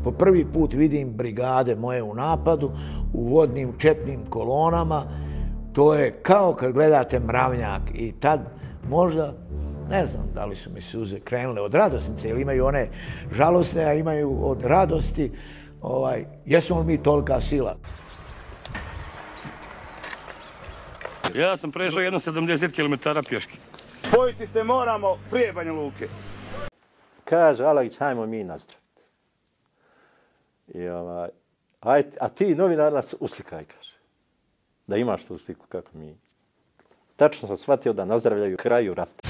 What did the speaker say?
Po prvi put vidim brigade moje u napadu, u vodnim četnim kolonama. To je kao kad gledate Mravnjak i tad možda, ne znam da li su mi suze krenule od radosnice ili imaju one žalosne, a imaju od radosti. Jesmo li mi tolika sila? Ja sam prešao jedno 70 km pješke. Spojiti se moramo prije Banja Luke. Kaže Alagić, hajmo mi nazdraviti. A ti novinar nas uslikaj, kaže. Da imaš tu sliku kako mi. Tačno sam shvatio da nazdravljaju kraju rata.